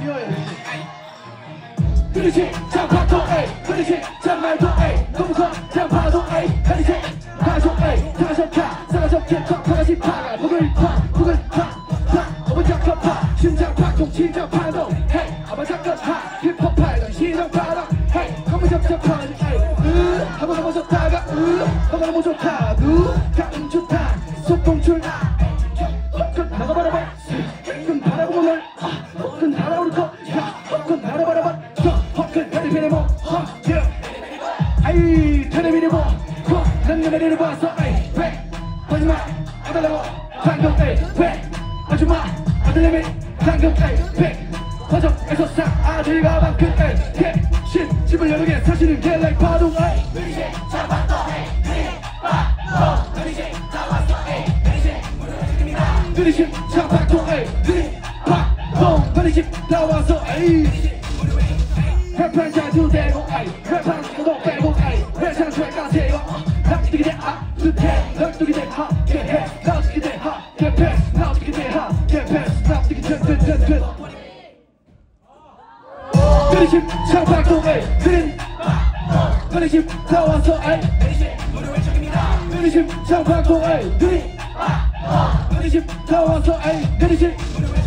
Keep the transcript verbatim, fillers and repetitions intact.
그릇이 장파도 에이 그릇이 장말도 에이 너무 커 장파도 에이 그릇이 파도 에이 다섯 카 사라져 캡터 파가시 파가 북을 파 북을 파파 어머자커 파 심장 파통 심장 파동 헤이 어머자커 파 힙합 파이던 시장 파동 헤이 어머자커 파 에이 으 한번 한번 줬다가 으 한번 한번 줬다 누가 음 좋다 소풍출 헛건 나가봐라봐 헛건 바라보고 널 헛건 날아오를 거 헛건 날아봐라봐 헛건 베리베리 뭐 아이 테레비를 뭐 난 내리를 봐서 에이 왜 하지마 아달라고 방금 에이 왜 하지마 아들내미 방금 에이 왜 화정에서 싹 아들과 방금 에이 개신 집을 여러 개 사시는 게 like 파동 에이 느리지 잡았어 에이 느리바동 느리지 잡았어 에이 느리지 무료입니다 느리심 장박동 에이 느리바동 느리심 나와서 에이 랩한 자주 대고 에이 랩한 것도 빼고 에이 랩한 트랙까지 해고 나 어떻게 돼 아프테 널 어떻게 돼 하게 해나 어떻게 돼 하게 패스 나 어떻게 돼 하게 패스 나 어떻게 돼돼돼돼 느리심 장박동 에이 느리바동 느리심 나와서 에이 느리심 장박동 에이 느리바동 느리심 나와서 에이 느리심